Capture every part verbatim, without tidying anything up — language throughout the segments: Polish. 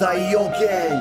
woda i ogień.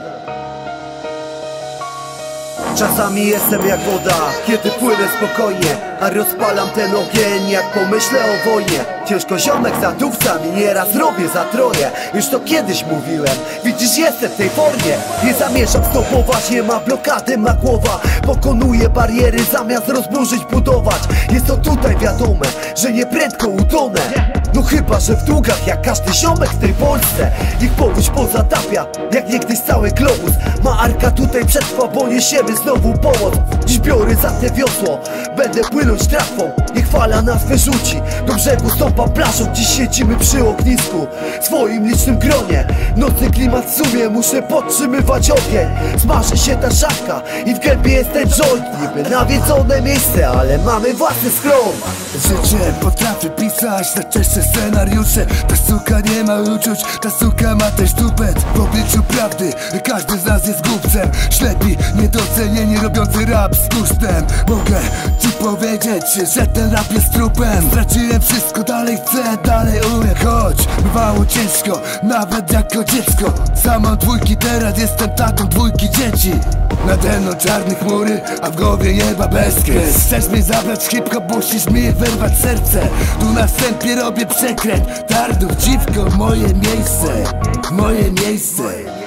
Czasami jestem jak woda, kiedy płynę spokojnie, a rozpalam ten ogień, jak pomyślę o wojnie. Ciężko ziomek zadówca mi nieraz robię za troje. Już to kiedyś mówiłem, widzisz, jestem w tej formie. Nie zamierzam stopować, nie ma blokady, ma głowa. Pokonuję bariery zamiast rozburzyć, budować. Jest to tutaj wiadome, że nie prędko utonę. No chyba, że w długach, jak każdy ziomek w tej Polsce. Ich powódź pozatapia, jak niegdyś cały globus. Ma arka tutaj przetrwa, bo niesiemy znowu pomoc. Dziś biorę za te wiosło, będę płynąć tratwą. Niech fala nas wyrzuci, do brzegu stąpa plażą. Dziś siedzimy przy ognisku, w swoim licznym gronie. Nocny klimat w sumie, muszę podtrzymywać ogień. Smaży się ta szafka i w gębie jest ten joint. Niby nawiedzone miejsce, ale mamy własny schron. Życie potrafię pisać na częstsze scenariusze. Ta suka nie ma uczuć, ta suka ma też tupet. W obliczu prawdy każdy z nas jest głupcem. Ślepi, niedocenieni, robiący rap z gusztem. Mogę ci powiedzieć, że ten rap jest trupem. Straciłem wszystko, dalej chcę, dalej umiem. Choć bywało ciężko, nawet jako dziecko. Sam mam dwójki, teraz jestem tatą dwójki dzieci. Nade mną czarne chmury, a w głowie nieba bezkres. Chcesz mnie zabrać w hip-hop, musisz mi wyrwać serce. Tu na wstępie robię przekręt Tardów, dziwko, moje miejsce, moje miejsce.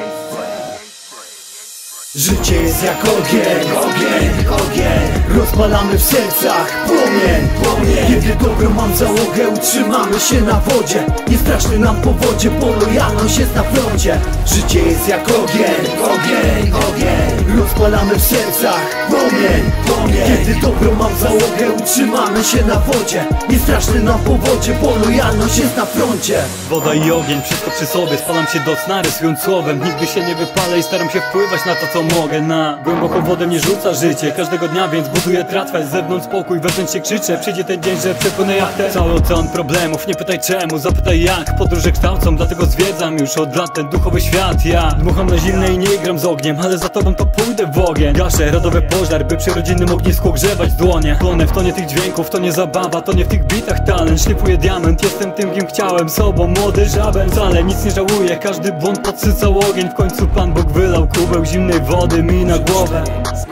Życie jest jak ogień, ogień, ogień. Rozpalamy w sercach płomień, płomień. Kiedy dobro mam załogę, utrzymamy się na wodzie. Nie straszny nam po wodzie, bo lojalność jest na froncie. Życie jest jak ogień, ogień, ogień. Rozpalamy w sercach płomień, płomień. Kiedy dobro mam załogę, utrzymamy się na wodzie. Nie straszny nam po wodzie, bo lojalność jest na froncie. Woda i ogień, wszystko przy sobie. Spalam się do sna, rysując słowem. Nigdy się nie wypalę i staram się wpływać na to, co mogę. Na głęboką wodę mnie rzuca życie każdego dnia, więc buduję tratwę. Z zewnątrz spokój, wewnątrz się krzyczę. Przyjdzie ten dzień, że przepłynę jachtę. Cały ocean problemów, nie pytaj czemu, zapytaj jak. Podróże kształcą, dlatego zwiedzam już od lat ten duchowy świat. Ja dmucham na zimne i nie gram z ogniem, ale za tobą to pójdę w ogień. Gaszę rodowy pożar, by przy rodzinnym ognisku ogrzewać dłonie. Płonę w tonie tych dźwięków, to nie zabawa, to nie w tych bitach talent. Szlifuję diament, jestem tym, kim chciałem, sobą młody żaben. Wcale nic nie żałuję, każdy błąd podsycał ogień. W końcu Pan Bóg wylał kubeł zimnej wody mi na głowę.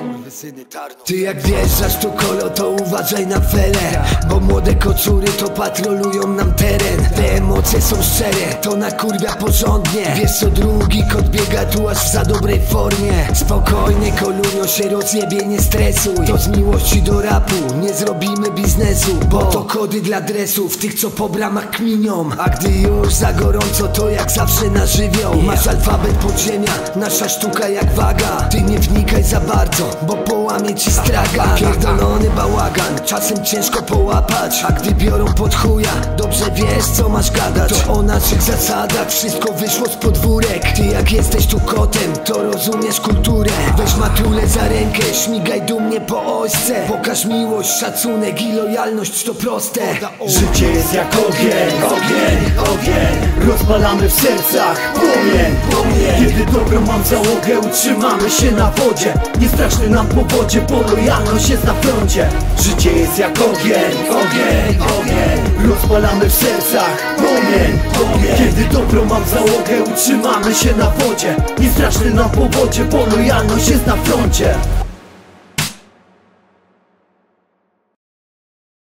Ty jak wjeżdżasz tu kolo, to uważaj na fele, bo młode koczury to patrolują nam teren. Te emocje są szczere, to nakurwia porządnie. Wiesz co, drugi kot biega tu aż w za dobrej formie. Spokojnie kolunio się rozjebie, nie stresuj. To z miłości do rapu nie zrobimy biznesu, bo to kody dla dresów, tych co po bramach kminią. A gdy już za gorąco, to jak zawsze na żywioł. Masz alfabet podziemia, nasza sztuka jak waga. Ty nie wnikaj za bardzo, bo połamie ci stragan. Pierdolony bałagan, czasem ciężko połapać. A gdy biorą pod chuja, dobrze wiesz co masz gadać. To o naszych zasadach, wszystko wyszło z podwórek. Ty jak jesteś tu kotem, to rozumiesz kulturę. Weź matulę za rękę, śmigaj dumnie po ośce. Pokaż miłość, szacunek i lojalność, to proste. Życie jest jak ogień, ogień, ogień. Rozpalamy w sercach płomień, płomień. Kiedy dobro mam załogę, utrzymamy się na wodzie. Nie straszny nam po wodzie, bo lojalność jest na froncie. Życie jest jak ogień, ogień, ogień. Rozpalamy w sercach płomień, płomień. Kiedy dobro mam załogę, utrzymamy się na wodzie. Nie straszny nam po wodzie, bo lojalność jest na froncie.